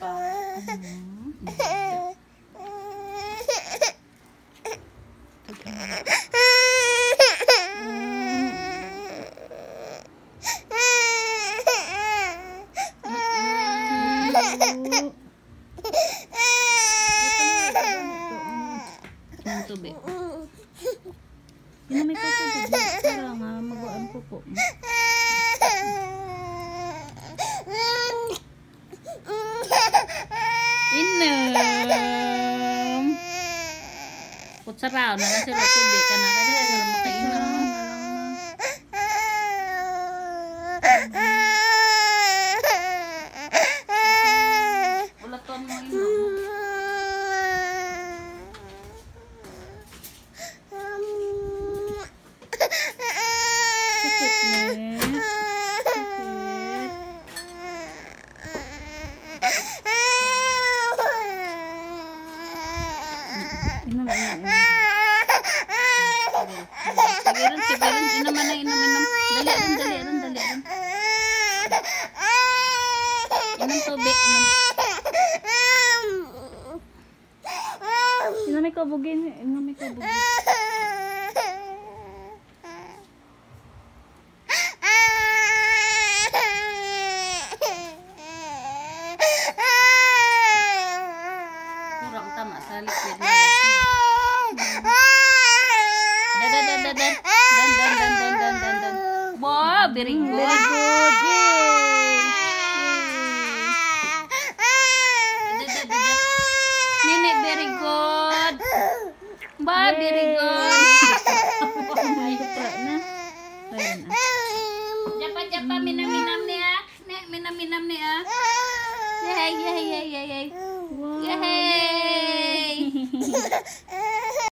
pa. Tubig. Inamay ko tubig. Para nga mabuan ko po. Inom. Kutsaraw na lang sila tubig. Kana ka nila sila makainom. Ulaton mo inom. Sige rin, inom. Dali rin. Inom tubig, inom. Inamay ko bugin. Kurang tama sa liquid na. Dan. Wow, very good. Nenek very good. Ba, very good. Japa minam ni ah. Nek minam ni ah. Yay.